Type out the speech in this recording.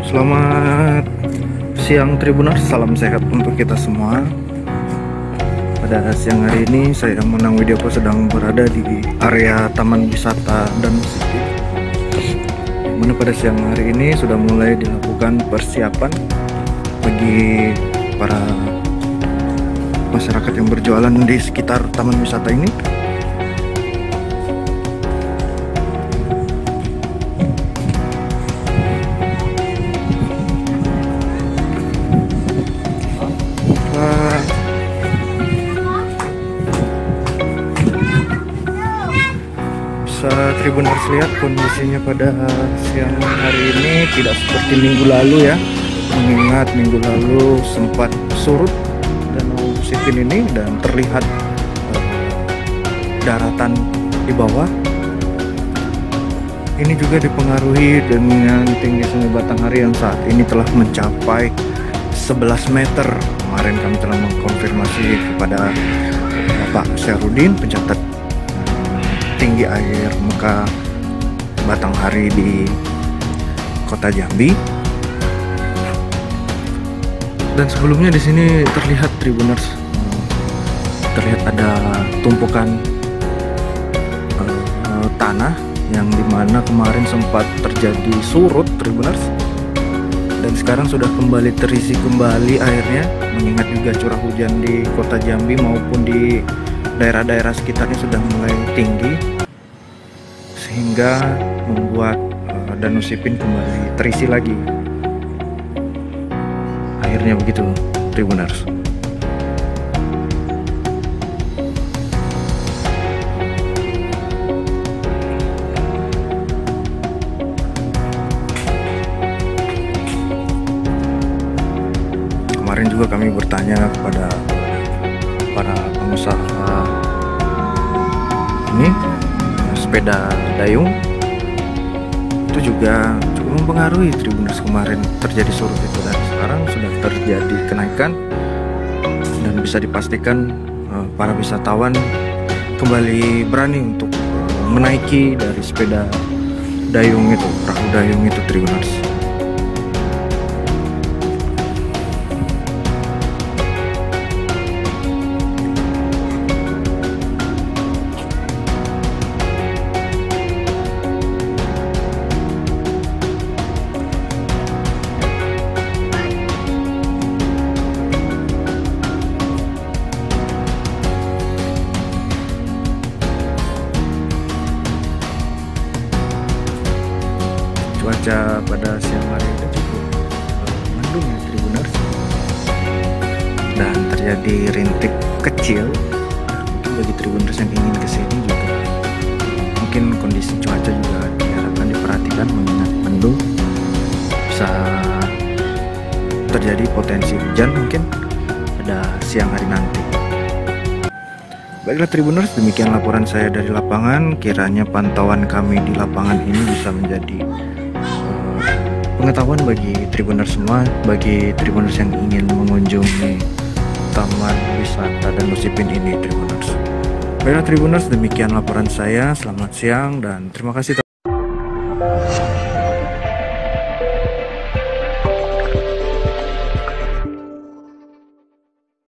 Selamat siang Tribuners, salam sehat untuk kita semua. Pada siang hari ini saya Menang Widyoko sedang berada di area Taman Wisata Danau Sipin, dimana pada siang hari ini sudah mulai dilakukan persiapan bagi para masyarakat yang berjualan di sekitar taman wisata ini. Bisa Tribuners lihat kondisinya pada siang hari ini tidak seperti minggu lalu ya, mengingat minggu lalu sempat surut Danau Sipin ini dan terlihat daratan di bawah. Ini juga dipengaruhi dengan tinggi Sungai Batanghari yang saat ini telah mencapai 11 meter. Kemarin kami telah mengkonfirmasi kepada Bapak Syarudin, pencatat tinggi air muka Batanghari di Kota Jambi. Dan sebelumnya di sini terlihat Tribuners, terlihat ada tumpukan tanah yang dimana kemarin sempat terjadi surut Tribuners, dan sekarang sudah kembali terisi kembali airnya, mengingat juga curah hujan di Kota Jambi maupun di daerah-daerah sekitarnya sudah mulai tinggi, sehingga membuat Danau Sipin kembali terisi lagi akhirnya, begitu Tribuners. Kemarin juga kami bertanya kepada para pengusaha ini sepeda dayung, itu juga cukup mempengaruhi Tribuners. Kemarin terjadi surut itu dan sekarang sudah terjadi kenaikan, dan bisa dipastikan para wisatawan kembali berani untuk menaiki dari sepeda dayung itu, perahu dayung itu Tribuners. Cuaca pada siang hari ini cukup mendung ya Tribuners, dan terjadi rintik kecil. Mungkin bagi Tribuners yang ingin kesini juga mungkin kondisi cuaca juga diharapkan diperhatikan, mengingat mendung, bisa terjadi potensi hujan mungkin pada siang hari nanti. Baiklah Tribuners, demikian laporan saya dari lapangan. Kiranya pantauan kami di lapangan ini bisa menjadi pengetahuan bagi Tribuners semua, bagi Tribuners yang ingin mengunjungi Taman Wisata Danau Sipin ini Tribuners. Baiklah Tribuners, demikian laporan saya. Selamat siang dan terima kasih.